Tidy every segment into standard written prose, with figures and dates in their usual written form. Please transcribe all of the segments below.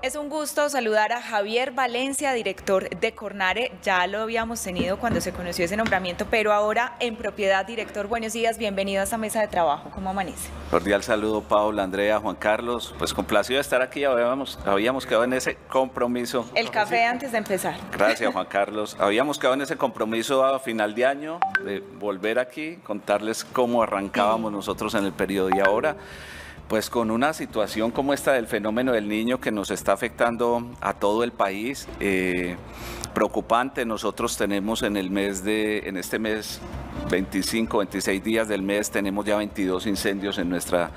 Es un gusto saludar a Javier Valencia, director de Cornare. Ya lo habíamos tenido cuando se conoció ese nombramiento, pero ahora en propiedad. Director, buenos días, bienvenido a esta mesa de trabajo. ¿Cómo amanece? Cordial saludo, Paula, Andrea, Juan Carlos. Pues complacido de estar aquí, habíamos quedado en ese compromiso. El café antes de empezar. Gracias, Juan Carlos. Habíamos quedado en ese compromiso a final de año de volver aquí, contarles cómo arrancábamos nosotros en el periodo y ahora, pues con una situación como esta del fenómeno del Niño que nos está afectando a todo el país, preocupante. Nosotros tenemos en este mes, 25, 26 días del mes, tenemos ya 22 incendios en nuestra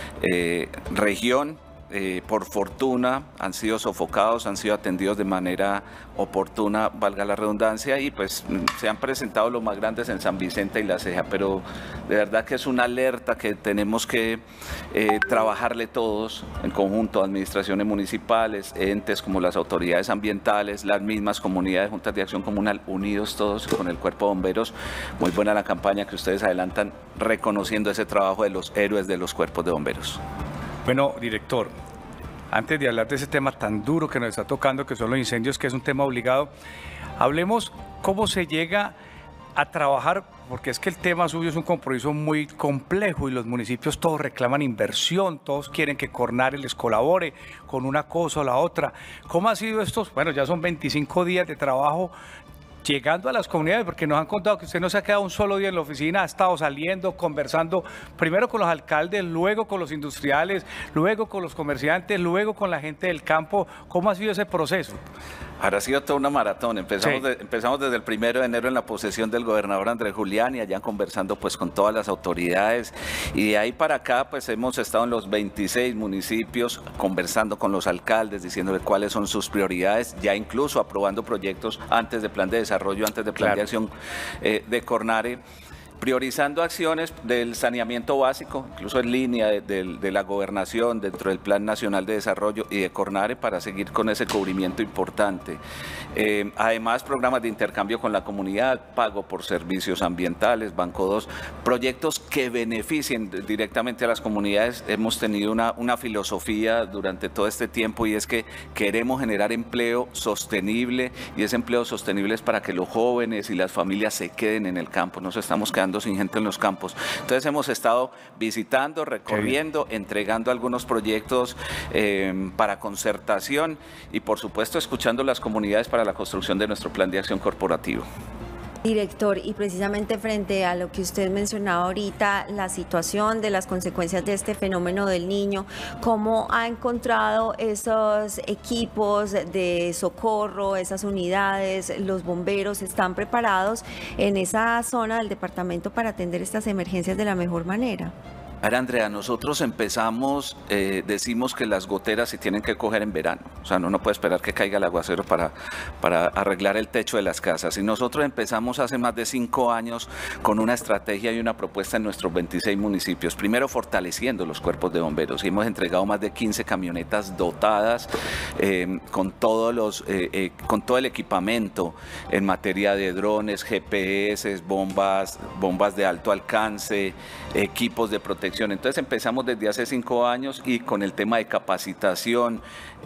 región. Por fortuna han sido sofocados, han sido atendidos de manera oportuna, valga la redundancia, y pues se han presentado los más grandes en San Vicente y La Ceja, pero de verdad que es una alerta que tenemos que trabajarle todos en conjunto, administraciones municipales, entes como las autoridades ambientales, las mismas comunidades, juntas de acción comunal, unidos todos con el Cuerpo de Bomberos. Muy buena la campaña que ustedes adelantan reconociendo ese trabajo de los héroes de los cuerpos de bomberos. Bueno, director, antes de hablar de ese tema tan duro que nos está tocando, que son los incendios, que es un tema obligado, hablemos cómo se llega a trabajar, porque es que el tema suyo es un compromiso muy complejo y los municipios todos reclaman inversión, todos quieren que Cornare les colabore con una cosa o la otra. ¿Cómo ha sido estos? Bueno, ya son 25 días de trabajo llegando a las comunidades, porque nos han contado que usted no se ha quedado un solo día en la oficina, ha estado saliendo, conversando, primero con los alcaldes, luego con los industriales, luego con los comerciantes, luego con la gente del campo. ¿Cómo ha sido ese proceso? Ahora ha sido toda una maratón. Empezamos desde el 1 de enero en la posesión del gobernador Andrés Julián y allá conversando pues con todas las autoridades, y de ahí para acá pues hemos estado en los 26 municipios conversando con los alcaldes, diciéndole cuáles son sus prioridades, ya incluso aprobando proyectos antes de plan de desarrollo, antes de plan de acción de Cornare, priorizando acciones del saneamiento básico, incluso en línea de la gobernación, dentro del Plan Nacional de Desarrollo y de Cornare, para seguir con ese cubrimiento importante. Además, programas de intercambio con la comunidad, pago por servicios ambientales, Banco 2, proyectos que beneficien directamente a las comunidades. Hemos tenido una filosofía durante todo este tiempo, y es que queremos generar empleo sostenible, y ese empleo sostenible es para que los jóvenes y las familias se queden en el campo. Nos estamos quedando sin gente en los campos. Entonces hemos estado visitando, recorriendo, entregando algunos proyectos para concertación y por supuesto escuchando las comunidades para la construcción de nuestro plan de acción corporativo. Director, y precisamente frente a lo que usted mencionaba ahorita, la situación de las consecuencias de este fenómeno del Niño, ¿cómo ha encontrado esos equipos de socorro, esas unidades, los bomberos están preparados en esa zona del departamento para atender estas emergencias de la mejor manera? Ahora, Andrea, nosotros empezamos, decimos que las goteras se tienen que coger en verano, o sea, uno no puede esperar que caiga el aguacero para arreglar el techo de las casas, y nosotros empezamos hace más de 5 años con una estrategia y una propuesta en nuestros 26 municipios, primero fortaleciendo los cuerpos de bomberos, y hemos entregado más de 15 camionetas dotadas con todo el equipamiento en materia de drones, GPS, bombas de alto alcance, equipos de protección. Entonces empezamos desde hace 5 años y con el tema de capacitación.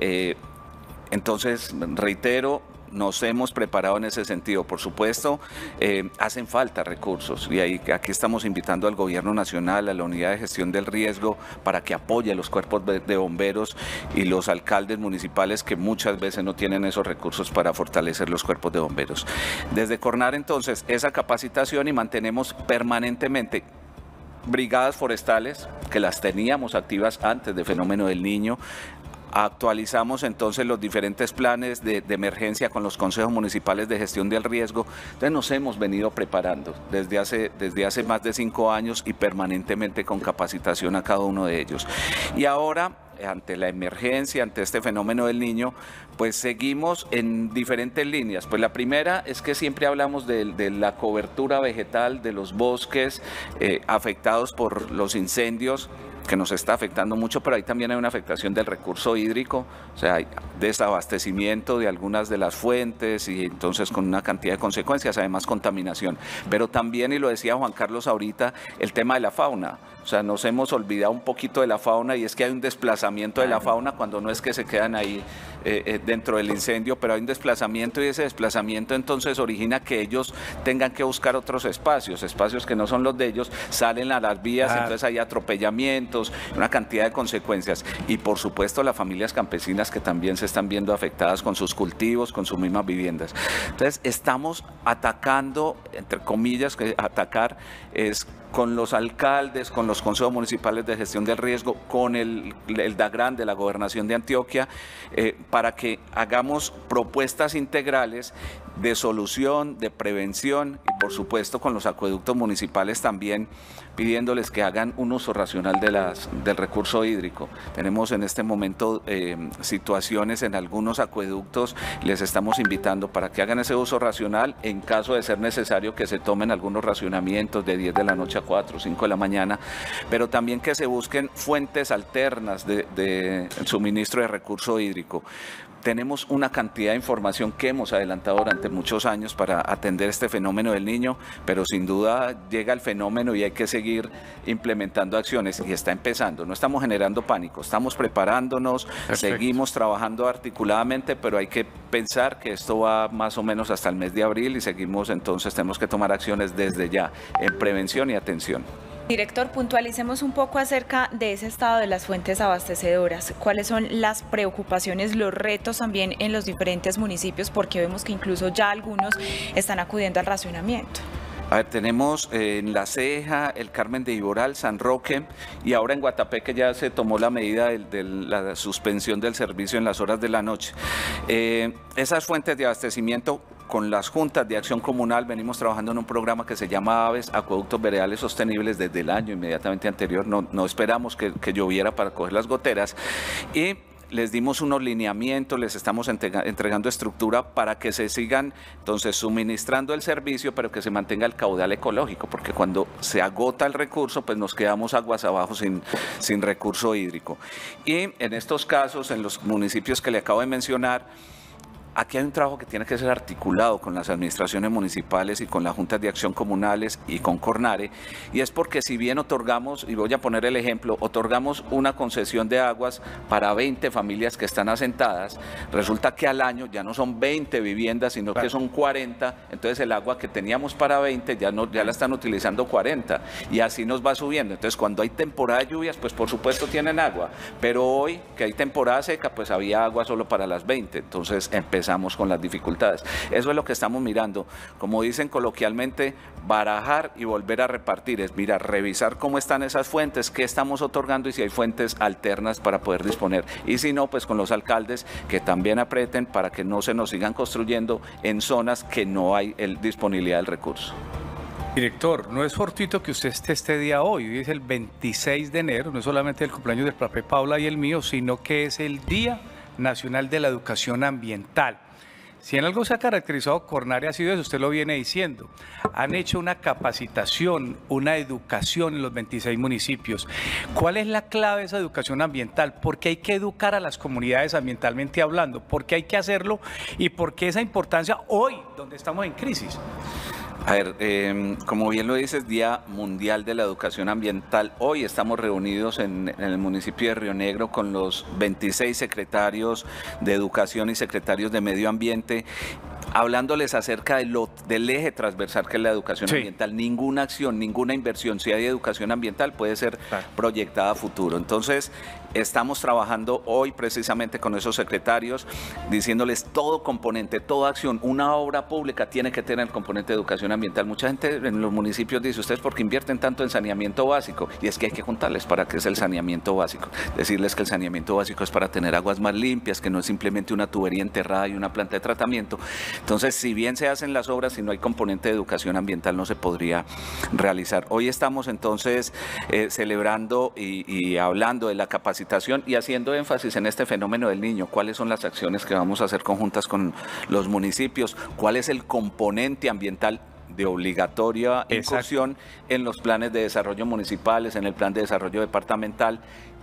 Entonces, reitero, nos hemos preparado en ese sentido. Por supuesto, hacen falta recursos, y aquí estamos invitando al Gobierno Nacional, a la Unidad de Gestión del Riesgo, para que apoye a los cuerpos de bomberos y los alcaldes municipales que muchas veces no tienen esos recursos para fortalecer los cuerpos de bomberos. Desde Cornare, entonces, esa capacitación, y mantenemos permanentemente brigadas forestales, que las teníamos activas antes del fenómeno del Niño. Actualizamos entonces los diferentes planes de emergencia con los consejos municipales de gestión del riesgo. Entonces nos hemos venido preparando desde hace más de 5 años y permanentemente con capacitación a cada uno de ellos. Y ahora, ante la emergencia, ante este fenómeno del Niño, pues seguimos en diferentes líneas. Pues la primera es que siempre hablamos de la cobertura vegetal de los bosques afectados por los incendios, que nos está afectando mucho, pero ahí también hay una afectación del recurso hídrico, o sea, hay desabastecimiento de algunas de las fuentes, y entonces con una cantidad de consecuencias, además contaminación. Pero también, y lo decía Juan Carlos ahorita, el tema de la fauna. O sea, nos hemos olvidado un poquito de la fauna, y es que hay un desplazamiento de la fauna, cuando no es que se quedan ahí dentro del incendio, pero hay un desplazamiento y ese desplazamiento entonces origina que ellos tengan que buscar otros espacios que no son los de ellos, salen a las vías, entonces hay atropellamientos, una cantidad de consecuencias. Y por supuesto las familias campesinas que también se están viendo afectadas con sus cultivos, con sus mismas viviendas. Entonces estamos atacando, entre comillas, que atacar es con los alcaldes, con los consejos municipales de gestión del riesgo, con el DAGRAN de la Gobernación de Antioquia, para que hagamos propuestas integrales de solución, de prevención y por supuesto con los acueductos municipales también pidiéndoles que hagan un uso racional del recurso hídrico. Tenemos en este momento situaciones en algunos acueductos, les estamos invitando para que hagan ese uso racional, en caso de ser necesario que se tomen algunos racionamientos de 10 de la noche a 4 o 5 de la mañana, pero también que se busquen fuentes alternas de suministro de recurso hídrico. Tenemos una cantidad de información que hemos adelantado durante muchos años para atender este fenómeno del Niño, pero sin duda llega el fenómeno y hay que seguir implementando acciones y está empezando. No estamos generando pánico, estamos preparándonos, seguimos trabajando articuladamente, pero hay que pensar que esto va más o menos hasta el mes de abril y seguimos, entonces tenemos que tomar acciones desde ya en prevención y atención. Director, puntualicemos un poco acerca de ese estado de las fuentes abastecedoras. ¿Cuáles son las preocupaciones, los retos también en los diferentes municipios? Porque vemos que incluso ya algunos están acudiendo al racionamiento. A ver, tenemos en La Ceja, el Carmen de Iboral, San Roque y ahora en Guatapé que ya se tomó la medida de la suspensión del servicio en las horas de la noche. Esas fuentes de abastecimiento con las juntas de acción comunal venimos trabajando en un programa que se llama AVES, Acueductos Veredales Sostenibles, desde el año inmediatamente anterior. No esperamos que lloviera para coger las goteras y les dimos unos lineamientos, les estamos entregando estructura para que se sigan entonces suministrando el servicio, pero que se mantenga el caudal ecológico, porque cuando se agota el recurso, pues nos quedamos aguas abajo sin recurso hídrico. Y en estos casos, en los municipios que le acabo de mencionar, aquí hay un trabajo que tiene que ser articulado con las administraciones municipales y con las juntas de acción comunales y con Cornare, y es porque si bien otorgamos, y voy a poner el ejemplo, otorgamos una concesión de aguas para 20 familias que están asentadas, resulta que al año ya no son 20 viviendas, sino que son 40, entonces el agua que teníamos para 20 ya la están utilizando 40, y así nos va subiendo. Entonces cuando hay temporada de lluvias, pues por supuesto tienen agua, pero hoy que hay temporada seca, pues había agua solo para las 20, entonces empezamos con las dificultades. Eso es lo que estamos mirando. Como dicen coloquialmente, barajar y volver a repartir. Es mirar, revisar cómo están esas fuentes, qué estamos otorgando y si hay fuentes alternas para poder disponer. Y si no, pues con los alcaldes que también aprieten para que no se nos sigan construyendo en zonas que no hay disponibilidad del recurso. Director, no es fortuito que usted esté este día hoy es el 26 de enero, no es solamente el cumpleaños del profe Paula y el mío, sino que es el Día Nacional de la Educación Ambiental. Si en algo se ha caracterizado Cornare ha sido eso, usted lo viene diciendo. Han hecho una capacitación, una educación en los 26 municipios. ¿Cuál es la clave de esa educación ambiental? ¿Por qué hay que educar a las comunidades ambientalmente hablando? ¿Por qué hay que hacerlo? ¿Y por qué esa importancia hoy, donde estamos en crisis? A ver, como bien lo dices, Día Mundial de la Educación Ambiental. Hoy estamos reunidos en el municipio de Río Negro con los 26 secretarios de Educación y secretarios de Medio Ambiente, hablándoles acerca del eje transversal que es la educación ambiental. Ninguna acción, ninguna inversión, si hay educación ambiental, puede ser proyectada a futuro. Entonces, estamos trabajando hoy precisamente con esos secretarios, diciéndoles todo componente, toda acción, una obra pública tiene que tener el componente de educación ambiental. Mucha gente en los municipios dice, ustedes ¿por qué invierten tanto en saneamiento básico? Y es que hay que contarles para qué es el saneamiento básico. Decirles que el saneamiento básico es para tener aguas más limpias, que no es simplemente una tubería enterrada y una planta de tratamiento. Entonces, si bien se hacen las obras, si no hay componente de educación ambiental no se podría realizar. Hoy estamos entonces celebrando y hablando de la capacitación y haciendo énfasis en este fenómeno del niño. ¿Cuáles son las acciones que vamos a hacer conjuntas con los municipios? ¿Cuál es el componente ambiental de obligatoria incursión en los planes de desarrollo municipales, en el plan de desarrollo departamental?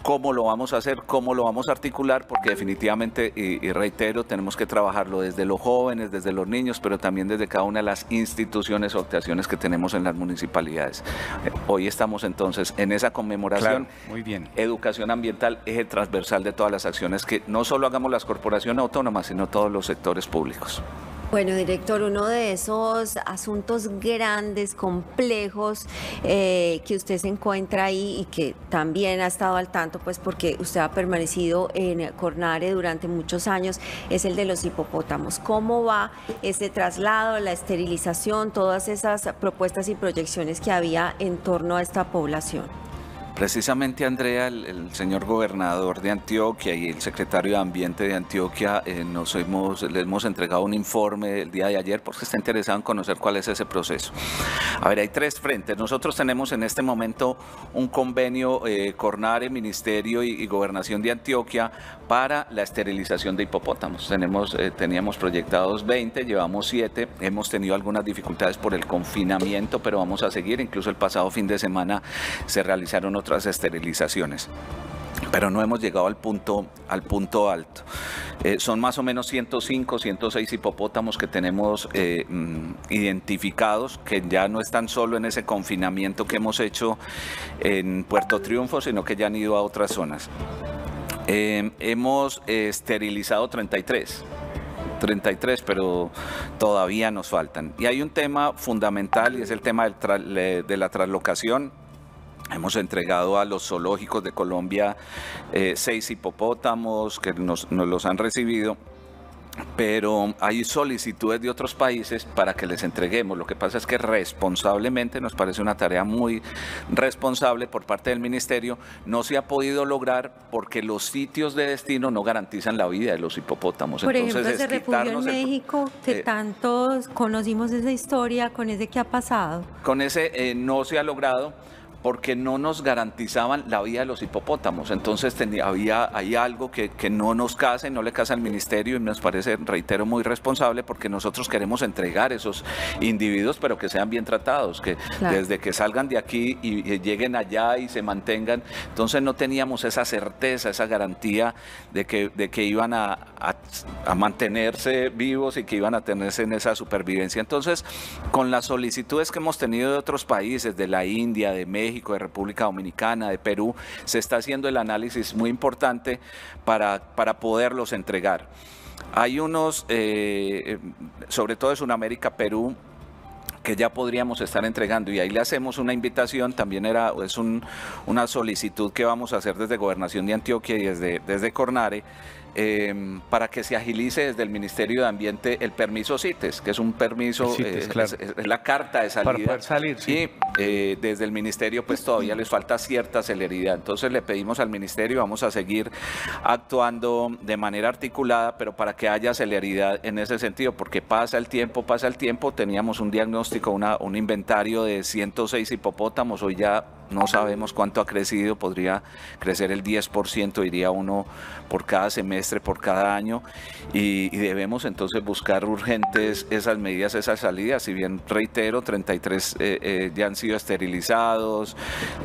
¿Cómo lo vamos a hacer? ¿Cómo lo vamos a articular? Porque definitivamente, y reitero, tenemos que trabajarlo desde los jóvenes, desde los niños, pero también desde cada una de las instituciones o actuaciones que tenemos en las municipalidades. Hoy estamos entonces en esa conmemoración. Claro, muy bien. Educación ambiental, eje transversal de todas las acciones que no solo hagamos las corporaciones autónomas, sino todos los sectores públicos. Bueno, director, uno de esos asuntos grandes, complejos, que usted se encuentra ahí y que también ha estado al tanto, pues porque usted ha permanecido en Cornare durante muchos años, es el de los hipopótamos. ¿Cómo va ese traslado, la esterilización, todas esas propuestas y proyecciones que había en torno a esta población? Precisamente, Andrea, el señor gobernador de Antioquia y el secretario de Ambiente de Antioquia le hemos entregado un informe el día de ayer porque está interesado en conocer cuál es ese proceso. A ver, hay tres frentes. Nosotros tenemos en este momento un convenio Cornare, Ministerio y Gobernación de Antioquia para la esterilización de hipopótamos. Teníamos proyectados 20, llevamos 7, hemos tenido algunas dificultades por el confinamiento, pero vamos a seguir. Incluso el pasado fin de semana se realizaron otras esterilizaciones, pero no hemos llegado al punto alto. Son más o menos 105, 106 hipopótamos que tenemos identificados, que ya no están solo en ese confinamiento que hemos hecho en Puerto Triunfo, sino que ya han ido a otras zonas. Hemos esterilizado 33, pero todavía nos faltan. Y hay un tema fundamental y es el tema de la traslocación. Hemos entregado a los zoológicos de Colombia 6 hipopótamos que nos los han recibido, pero hay solicitudes de otros países para que les entreguemos. Lo que pasa es que responsablemente, nos parece una tarea muy responsable por parte del Ministerio, no se ha podido lograr porque los sitios de destino no garantizan la vida de los hipopótamos. Por ejemplo, ese refugio en México, que tantos conocimos esa historia, con ese que ha pasado. Con ese no se ha logrado, porque no nos garantizaban la vida de los hipopótamos. Entonces hay algo que no nos casa y no le casa al Ministerio y nos parece, reitero, muy responsable porque nosotros queremos entregar esos individuos, pero que sean bien tratados, que claro, desde que salgan de aquí y lleguen allá y se mantengan. Entonces no teníamos esa certeza, esa garantía de que iban a mantenerse vivos y que iban a tenerse en esa supervivencia. Entonces, con las solicitudes que hemos tenido de otros países, de la India, de México, de República Dominicana, de Perú, se está haciendo el análisis muy importante para poderlos entregar. Hay unos, sobre todo de Sudamérica, Perú, que ya podríamos estar entregando, y ahí le hacemos una invitación, también es una solicitud que vamos a hacer desde Gobernación de Antioquia y desde Cornare, para que se agilice desde el Ministerio de Ambiente el permiso CITES, que es un permiso, claro, es la carta de salida. Para poder salir, sí. Y desde el Ministerio pues todavía les falta cierta celeridad. Entonces le pedimos al Ministerio, vamos a seguir actuando de manera articulada, pero para que haya celeridad en ese sentido, porque pasa el tiempo, teníamos un diagnóstico, un inventario de 106 hipopótamos, hoy ya no sabemos cuánto ha crecido, podría crecer el 10%, diría uno, por cada semestre, por cada año, y debemos entonces buscar urgentes esas medidas, esas salidas. Si bien, reitero, 33 ya han sido esterilizados,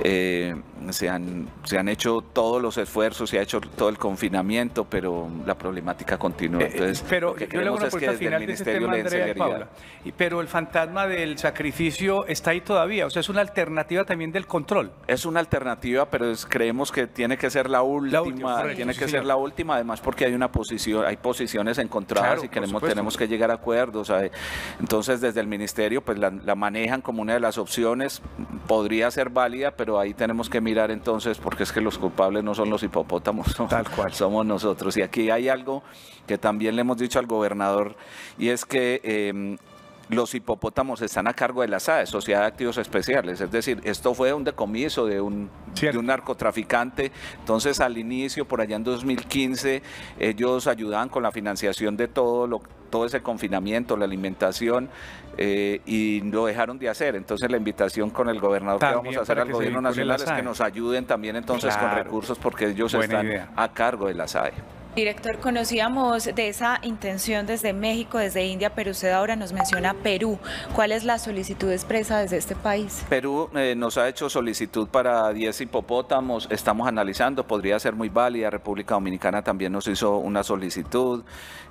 se han hecho todos los esfuerzos, se ha hecho todo el confinamiento, pero la problemática continúa. Entonces, pero yo le hago una pregunta final de ese tema, Andrea y Paula. Pero el fantasma del sacrificio está ahí todavía, o sea, es una alternativa también del control. Es una alternativa, pero creemos que tiene que ser la última, ser la última, además porque hay posiciones encontradas, claro, y tenemos que llegar a acuerdos. Entonces, desde el Ministerio pues la manejan como una de las opciones, podría ser válida, pero ahí tenemos que mirar entonces, porque es que los culpables no son los hipopótamos, tal cual, somos nosotros. Y aquí hay algo que también le hemos dicho al gobernador, y es que los hipopótamos están a cargo de la SAE, Sociedad de Activos Especiales, es decir, esto fue un decomiso de un narcotraficante. Entonces, al inicio, por allá en 2015, ellos ayudaban con la financiación de todo ese confinamiento, la alimentación, y lo dejaron de hacer. Entonces, la invitación con el gobernador también que vamos a hacer al gobierno nacional es que nos ayuden también entonces con recursos, porque ellos están a cargo de la SAE. Director, conocíamos de esa intención desde México, desde India, pero usted ahora nos menciona Perú. ¿Cuál es la solicitud expresa desde este país? Perú nos ha hecho solicitud para 10 hipopótamos, estamos analizando, podría ser muy válida. República Dominicana también nos hizo una solicitud,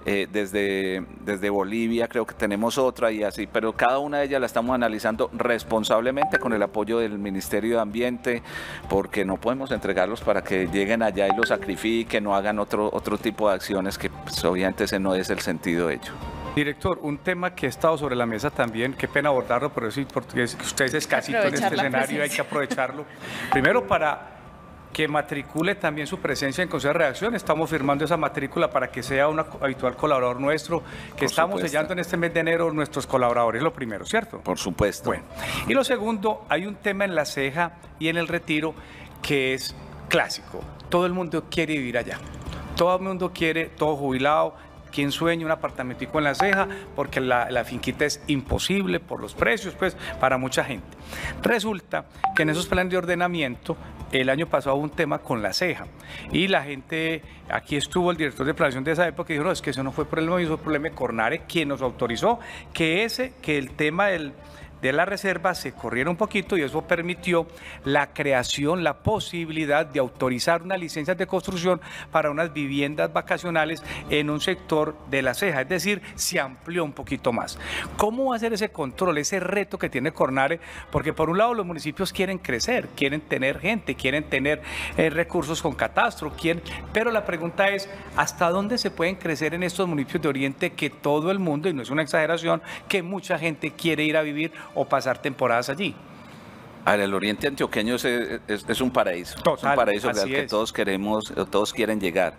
desde Bolivia creo que tenemos otra y así, pero cada una de ellas la estamos analizando responsablemente con el apoyo del Ministerio de Ambiente, porque no podemos entregarlos para que lleguen allá y los sacrifiquen o hagan otro tipo de acciones que pues, obviamente ese no es el sentido de ello. Director, un tema que ha estado sobre la mesa también, qué pena abordarlo, pero sí, porque usted es escasito en este escenario, hay que aprovecharlo. Primero, para que matricule también su presencia en Consejo de Redacción, estamos firmando esa matrícula para que sea un habitual colaborador nuestro, que estamos sellando en este mes de enero nuestros colaboradores, lo primero, ¿cierto? Por supuesto. Bueno, y lo segundo, hay un tema en La Ceja y en El Retiro que es clásico, todo el mundo quiere vivir allá. Todo el mundo quiere, todo jubilado, quien sueña un apartamentico en La Ceja, porque la finquita es imposible por los precios, pues, para mucha gente. Resulta que en esos planes de ordenamiento, el año pasado hubo un tema con La Ceja, y la gente, aquí estuvo el director de planeación de esa época y dijo, no, es que eso no fue problema, eso fue problema de Cornare, quien nos autorizó que el tema de la reserva se corriera un poquito y eso permitió la creación, la posibilidad de autorizar unas licencias de construcción para unas viviendas vacacionales en un sector de La Ceja, es decir, se amplió un poquito más. ¿Cómo va a ser ese control, ese reto que tiene Cornare? Porque por un lado los municipios quieren crecer, quieren tener gente, quieren tener recursos con catastro, pero la pregunta es, ¿hasta dónde se pueden crecer en estos municipios de Oriente que todo el mundo, y no es una exageración, que mucha gente quiere ir a vivir o pasar temporadas allí? Ahora, el Oriente Antioqueño es un paraíso. Total, es un paraíso al que es. todos queremos, todos quieren llegar.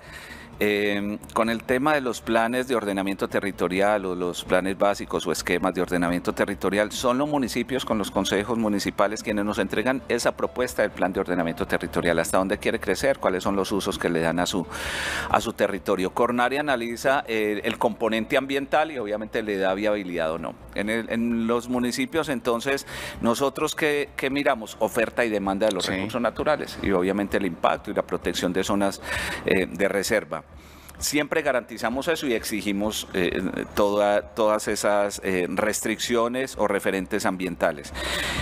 Con el tema de los planes de ordenamiento territorial o los planes básicos o esquemas de ordenamiento territorial, son los municipios con los consejos municipales quienes nos entregan esa propuesta del plan de ordenamiento territorial, hasta dónde quiere crecer, cuáles son los usos que le dan a su territorio. Cornare analiza el componente ambiental y obviamente le da viabilidad o no. En los municipios, entonces, nosotros que miramos oferta y demanda de los recursos naturales y obviamente el impacto y la protección de zonas de reserva. Siempre garantizamos eso y exigimos todas esas restricciones o referentes ambientales.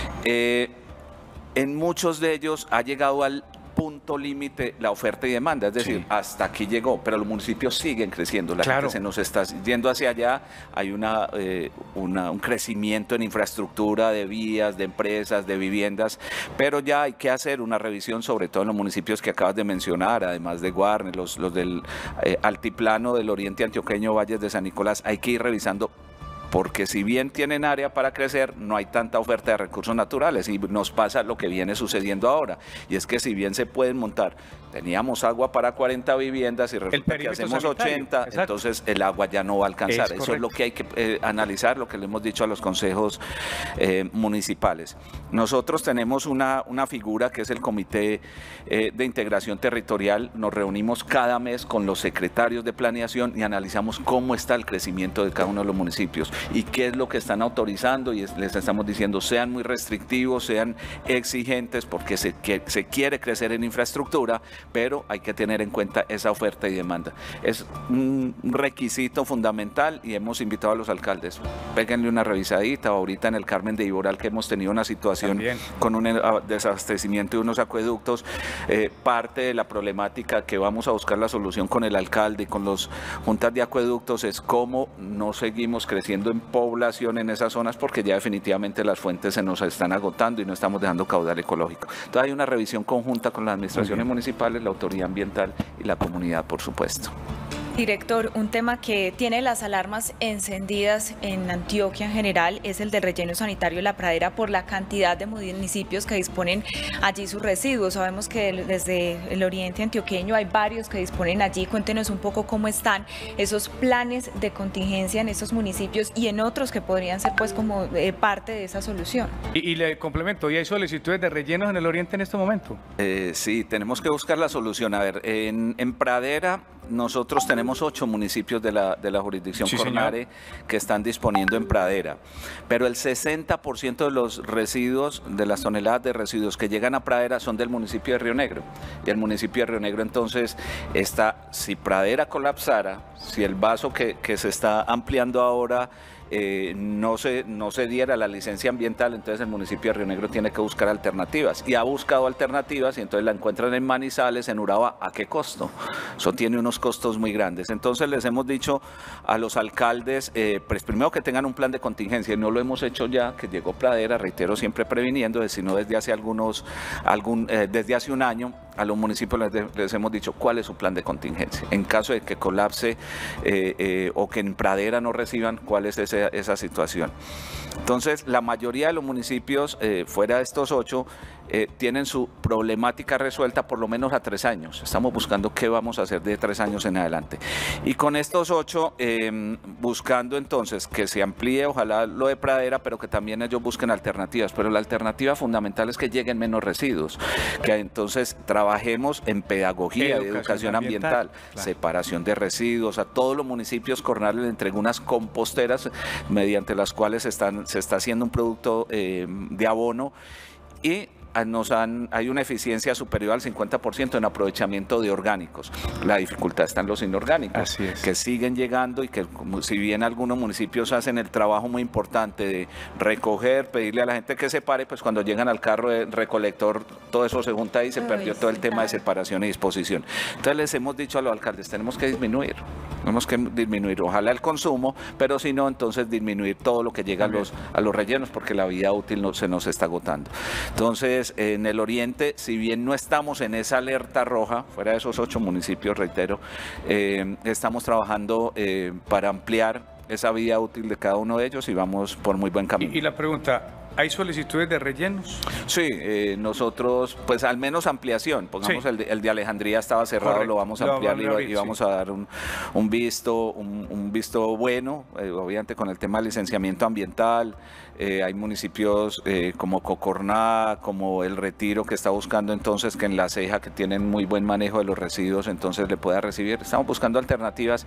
En muchos de ellos ha llegado al punto límite la oferta y demanda, es decir, hasta aquí llegó, pero los municipios siguen creciendo, la gente se nos está yendo hacia allá, hay un crecimiento en infraestructura de vías, de empresas, de viviendas, pero ya hay que hacer una revisión, sobre todo en los municipios que acabas de mencionar, además de Guarne, los del altiplano del Oriente Antioqueño, Valles de San Nicolás, hay que ir revisando, porque si bien tienen área para crecer, no hay tanta oferta de recursos naturales y nos pasa lo que viene sucediendo ahora, y es que si bien se pueden montar, teníamos agua para 40 viviendas y resulta que hacemos sanitario, 80, entonces el agua ya no va a alcanzar. Eso es lo que hay que analizar, lo que le hemos dicho a los consejos municipales. Nosotros tenemos una figura que es el Comité de Integración Territorial, nos reunimos cada mes con los secretarios de planeación y analizamos cómo está el crecimiento de cada uno de los municipios y qué es lo que están autorizando, y les estamos diciendo sean muy restrictivos, sean exigentes, porque se quiere crecer en infraestructura, pero hay que tener en cuenta esa oferta y demanda. Es un requisito fundamental y hemos invitado a los alcaldes, péguenle una revisadita. Ahorita en el Carmen de Iboral, que hemos tenido una situación con un desabastecimiento de unos acueductos, parte de la problemática que vamos a buscar la solución con el alcalde y con las juntas de acueductos es cómo no seguimos creciendo en población en esas zonas, porque ya definitivamente las fuentes se nos están agotando y no estamos dejando caudal ecológico. Entonces hay una revisión conjunta con las administraciones municipales, la autoridad ambiental y la comunidad, por supuesto. Director, un tema que tiene las alarmas encendidas en Antioquia en general es el del relleno sanitario La Pradera, por la cantidad de municipios que disponen allí sus residuos. Sabemos que desde el oriente antioqueño hay varios que disponen allí. Cuéntenos un poco cómo están esos planes de contingencia en estos municipios y en otros que podrían ser pues como parte de esa solución. Y le complemento, ¿y hay solicitudes de rellenos en el oriente en este momento? Sí, tenemos que buscar la solución. A ver, en Pradera nosotros tenemos tenemos 8 municipios de la jurisdicción Sí, Cornare que están disponiendo en pradera, pero el 60% de los residuos, de las toneladas de residuos que llegan a pradera son del municipio de Río Negro. Y el municipio de Río Negro entonces está, si pradera colapsara, si el vaso que se está ampliando ahora no se diera la licencia ambiental, entonces el municipio de Río Negro tiene que buscar alternativas y ha buscado alternativas y entonces la encuentran en Manizales, en Urabá. ¿A qué costo? Eso tiene unos costos muy grandes. Entonces les hemos dicho a los alcaldes, pues primero que tengan un plan de contingencia, y no lo hemos hecho ya, que llegó Pradera, reitero, siempre previniendo, sino desde hace desde hace un año a los municipios les hemos dicho cuál es su plan de contingencia. En caso de que colapse o que en Pradera no reciban, cuál es esa situación. Entonces, la mayoría de los municipios, fuera de estos 8, tienen su problemática resuelta por lo menos a 3 años. Estamos buscando qué vamos a hacer de 3 años en adelante. Y con estos 8, buscando entonces que se amplíe, ojalá lo de Pradera, pero que también ellos busquen alternativas. Pero la alternativa fundamental es que lleguen menos residuos, que entonces trabajemos en pedagogía, de educación ambiental, claro. Separación de residuos. A todos los municipios Cornare les entregó unas composteras mediante las cuales se está haciendo un producto de abono, y hay una eficiencia superior al 50% en aprovechamiento de orgánicos. La dificultad está en los inorgánicos, que siguen llegando, y que si bien algunos municipios hacen el trabajo muy importante de recoger, pedirle a la gente que separe, pues cuando llegan al carro de recolector todo eso se junta y se perdió todo el tema de separación y disposición. Entonces les hemos dicho a los alcaldes, tenemos que disminuir, ojalá el consumo, pero si no, entonces disminuir todo lo que llega a los rellenos, porque la vida útil se nos está agotando. Entonces, en el oriente, si bien no estamos en esa alerta roja, fuera de esos 8 municipios, reitero, estamos trabajando para ampliar esa vida útil de cada uno de ellos y vamos por muy buen camino. Y la pregunta, ¿hay solicitudes de rellenos? Sí, nosotros, pues al menos ampliación, pongamos el de Alejandría estaba cerrado, correcto, lo vamos a ampliar y vamos a dar un visto bueno, obviamente con el tema del licenciamiento ambiental. Hay municipios como Cocorná, como El Retiro, que está buscando entonces que en La Ceja, que tienen muy buen manejo de los residuos, entonces le pueda recibir. Estamos buscando alternativas.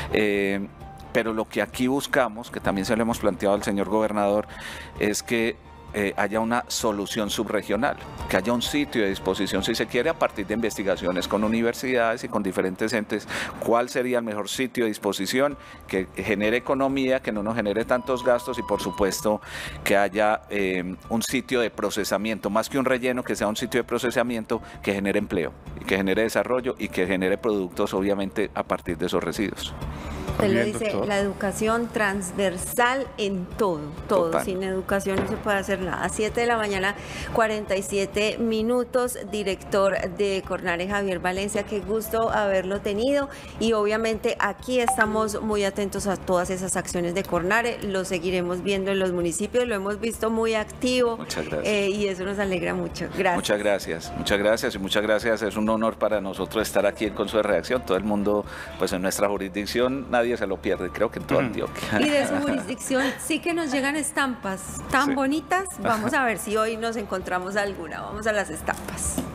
Pero lo que aquí buscamos, que también se lo hemos planteado al señor gobernador, es que haya una solución subregional, que haya un sitio de disposición, si se quiere, a partir de investigaciones con universidades y con diferentes entes, cuál sería el mejor sitio de disposición que genere economía, que no nos genere tantos gastos, y por supuesto que haya un sitio de procesamiento, más que un relleno, que sea un sitio de procesamiento que genere empleo, y que genere desarrollo y que genere productos, obviamente, a partir de esos residuos. Usted lo dice, doctor, la educación transversal en todo. Total. Sin educación no se puede hacer nada. 7 de la mañana, 47 minutos. Director de Cornare, Javier Valencia, qué gusto haberlo tenido. Y obviamente aquí estamos muy atentos a todas esas acciones de Cornare. Lo seguiremos viendo en los municipios. Lo hemos visto muy activo. Muchas gracias. Y eso nos alegra mucho. Gracias. Muchas gracias. Muchas gracias y muchas gracias. Es un honor para nosotros estar aquí en Consuelo de Redacción. Todo el mundo, pues en nuestra jurisdicción, nadie se lo pierde, creo que en toda Antioquia. Y de su jurisdicción sí que nos llegan estampas tan bonitas. Vamos a ver si hoy nos encontramos alguna. Vamos a las estampas.